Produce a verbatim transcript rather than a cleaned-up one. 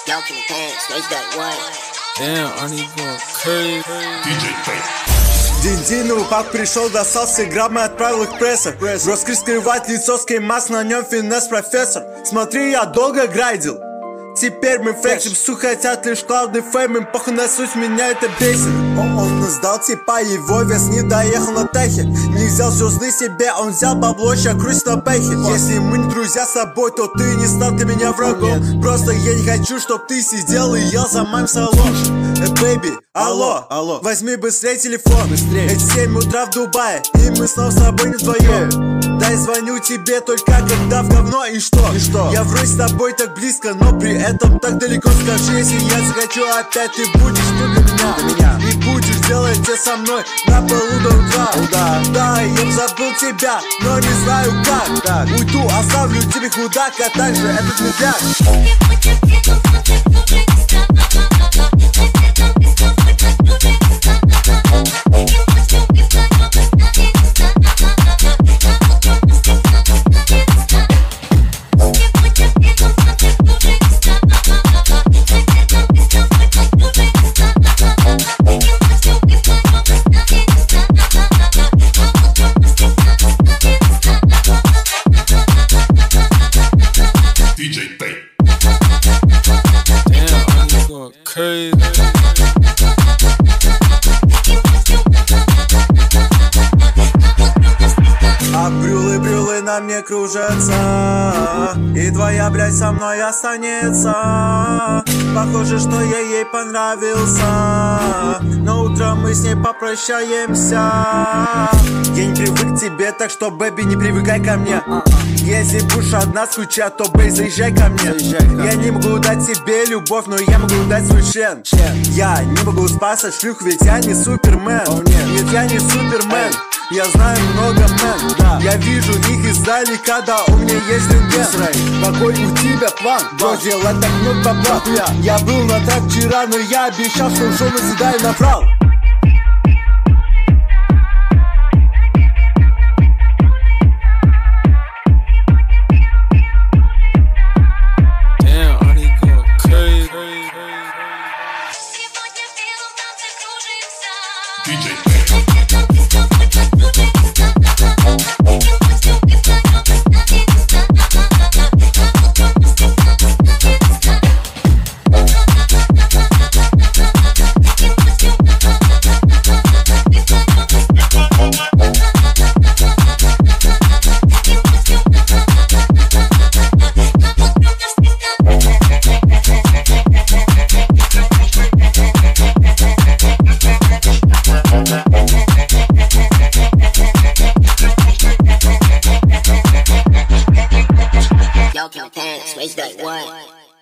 Y'all can dance, raise that one. Damn, Arnie going crazy. ди джей Fate. День-день, ну как пришел, достал все граммы, отправил их прессор. Роскрыть скрывать лицо, скеймас, на нем финес профессор. Смотри, я долго грайдил. Теперь мы флексим, су хотят лишь клауды фейм, им похуй на суть, меня это бесит. Он, он сдал типа, его вес не доехал на техе. Не взял звезды себе, он взял бабло, ща круть на пехе. Если мы не друзья с собой, то ты не стал для меня врагом. Просто я не хочу, чтоб ты сидел и ел за моим салон. Э, бэйби, алло, алло, возьми быстрее телефон. Быстрее. Это семь утра в Дубае, и мы снова с тобой не вдвоем. Дай звоню тебе только когда в говно, и что? И что? Я вроде с тобой так близко, но при этом так далеко. Скажи, если я захочу опять, ты будешь тут для меня, для меня. И будешь делать это со мной на полу до утра. Oh, да. Да, я б забыл тебя, но не знаю как, как. Уйду, оставлю тебе худак, а также этот медляк. ди джей Fate. Damn, Arnie going crazy. А брюлы-брюлы на мне кружатся, и твоя, блядь, со мной останется. Похоже, что я ей понравился, но утром мы с ней попрощаемся. Я не привык к тебе, так что, бэби, не привыкай ко мне. Если будешь одна скучать, то, бэй, заезжай ко мне. Я не могу дать тебе любовь, но я могу дать свой член. Я не могу спасать шлюх, ведь я не супермен. Нет, я не супермен. Я знаю много мэн, да. Я вижу их издалека, да, у меня есть рентген. Какой у тебя план? Бро, делать так много бабла. Я, я был на трек вчера, но я обещал, что ушел навсегда и наврал. Damn, Arnie going crazy. ди джей Fate. Y'all can dance, raise that one.